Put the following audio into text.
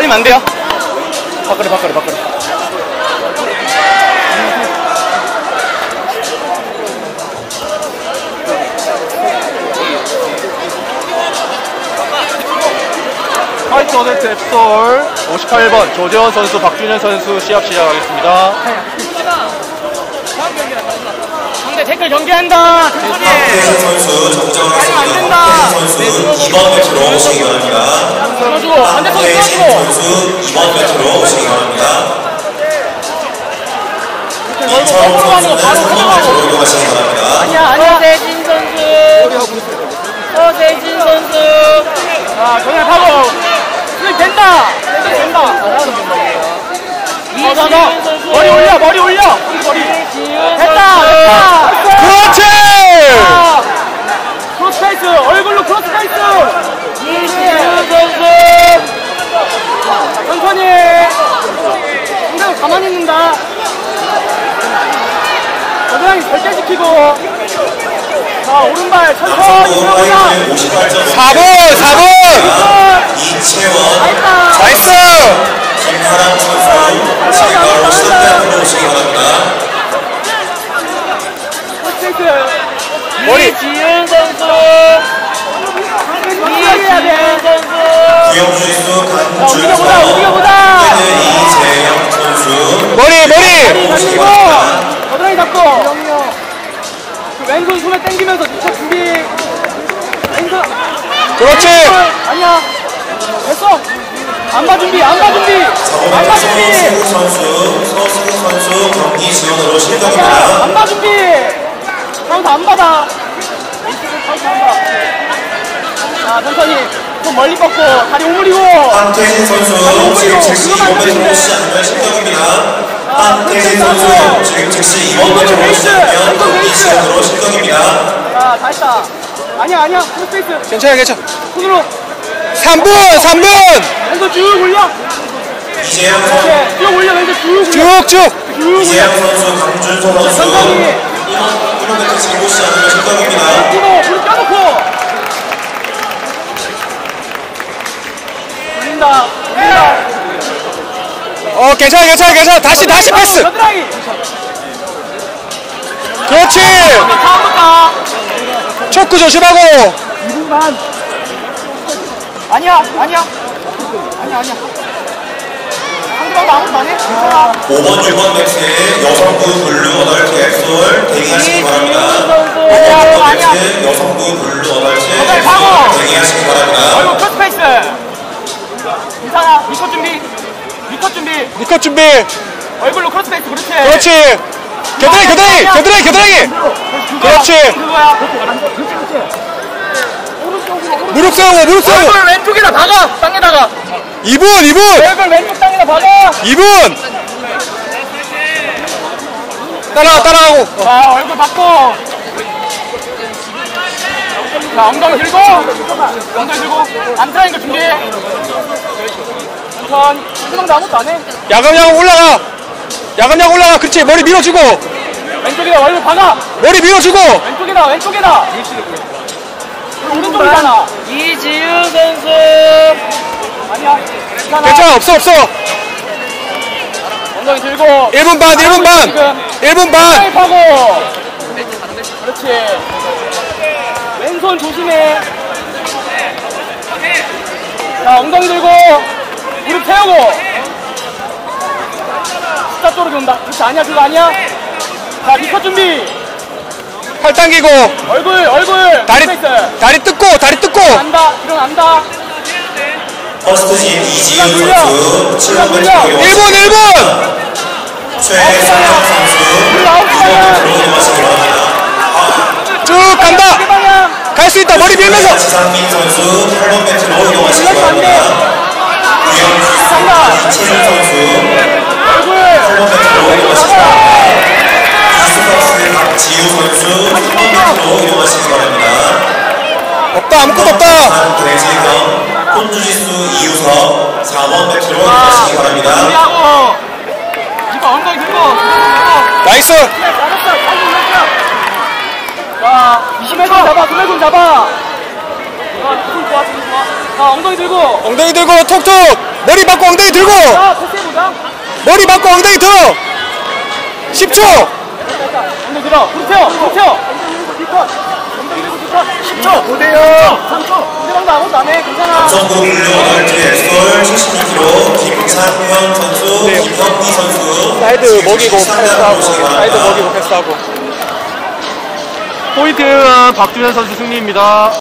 빠지면 안 돼요. 바꿔래. 화이트 어덜트 앱솔 58번 조재원 선수, 박준현 선수 시합 시작하겠습니다. 상대 태클 경기한다. 박태선 선수 정정하겠습니다. 박태선 선수 2번 매트로 오시기 바랍니다. 박태선 선수 2번 매트로 오시기 바랍니다. 이철홍 선수는 3번 매트로 이동하시기 바랍니다. 아니야. 서재진 선수. 자, 전에 타고 된다. 머리 올려. 됐다. 그렇지. 크로스페이스, 얼굴로 크로스페이스. 이지훈 선수. 천천히. 상대가 가만히 있는다. 겨드랑이 절대 지키고. 자, 오른발 천천히 들어오자. 4번 이채원 나이스. 김사랑 선수 지금 시합장으로 오시기 바랍니다. 이지훈 선수. 구영주지수 강준서 우기가 이재영 선수 머리. 오시기 바랍니다. 겨드랑이 잡고. 그 왼손 손에 당기면서 니차 준비. 왼손. 그렇지. 아니야. 됐어. 안바 준비. 서승우 선수 경기 지원으로 실격입니다. 안바 준비. 카운트 안 받아. 자, 천천히. 좀 멀리 뻗고 다리 오므리고. 한태진 선수 지금 즉시 2번에 오시지 않으면 실격입니다. 한태진 선수 지금 즉시 2번에 오시지 않으면 경기 지원으로 실격입니다. 자, 다 했다. 아니야. 풀스페이스. 괜찮아. 손으로. 3분. 왼손 쭉 올려. 이재영 선수 쭉 올려. 왼손 쭉 올려. 쭉. 이재영 선수 강준서 선수 천천히. 1번부터 지금 오시지 않으면 실격입니다. 뛰고 무릎 껴놓고. 돌린다. 괜찮아. 다시 패스. 겨드랑이. 그렇지. 다음부터. 초크 조심하고. 2분 반. 아니야. 상대방도 아무것도 안 해. 5번, 6번 매트 여성부 블루 어덜트 앱솔 대기하시기 바랍니다. 5번, 6번 매트 여성부 블루 어덜트 앱솔 대기하시기 바랍니다. 얼굴 크로스페이스. 괜찮아. 니컷 준비. 얼굴로 크로스페이스. 그렇지. 겨드랑이. 그렇지. 무릎 세우고. 얼굴 왼쪽에다 박아. 땅에다가. 2분. 얼굴 왼쪽 땅에다 박아. 2분. 따라가고. 자, 얼굴 받고. 자, 엉덩이 들고. 안트라인 거 준비해. 상대방도 아무것도 안 해. 야금야금 올라가. 그렇지. 머리 밀어주고. 왼쪽에다 얼굴 박아. 머리 밀어주고. 왼쪽에다. 오른쪽이잖아. 이지훈 선수. 아니야. 괜찮아. 없어. 엉덩이 들고. 1분 반. 하고. 그렇지. 왼손 조심해. 자, 엉덩이 들고. 무릎 세우고. 숫자 쪽으로 온다. 그렇지. 아니야. 그거 아니야. 자, 니컷 준비. 팔 당기고. 얼굴. 다리 뜯고. 일어난다. 퍼스트팀 이지훈 선수 7번 매트 1분. 최상현 선수 6번 매트로 이동하시기 바랍니다. 쭉 간다. 갈 수 있다. 머리 밀면서. 지상민 선수 8번 매트로 이동하시기 바랍니다. 구영주 이채준 선수 8번 매트로 이동하시기 바랍니다. 이스박스 박지우 선수 6번 매트로 이동하시기 바랍니다. 아무것도 없다. 대지경 혼주지수 이우석 4번 매트로 이동하시기 바랍니다. 준비하고. 이거 엉덩이 들고. 나이스. 자, 20m 잡아. 2m 잡아. 좋아. 엉덩이 들고. 엉덩이 들고 톡톡. 머리 받고 엉덩이 들고. 자, 패스해보자. 머리 받고 엉덩이 들어. 10초. 엉덩이 들어. 부르세요. 부르세요. 엉덩이 들고 뒷컷. 10초. 9대0. 3초. 상대방도 아무것도 안 해. 괜찮아. 남성부 분류 8개 엑솔 76kg 김창현 선수, 김현기 선수. 사이드 먹이고 패스하고. 모시기 사이드 바랍니다. 먹이고 패스하고. 포인트는 박준현 선수 승리입니다.